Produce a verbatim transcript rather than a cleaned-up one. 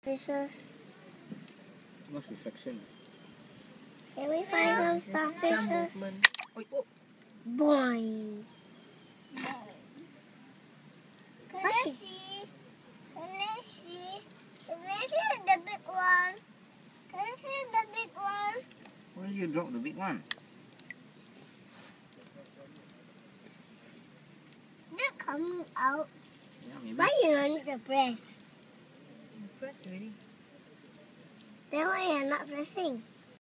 Fishes. What's reflection? Can we find some starfishes? Some oh, oh. Boing. Can I see? Can I see? Can I see the big one? Can I see the big one? Why did you drop the big one? They're coming out. Yeah, maybe. Why you don't need to press? Press already. Then why you are not pressing?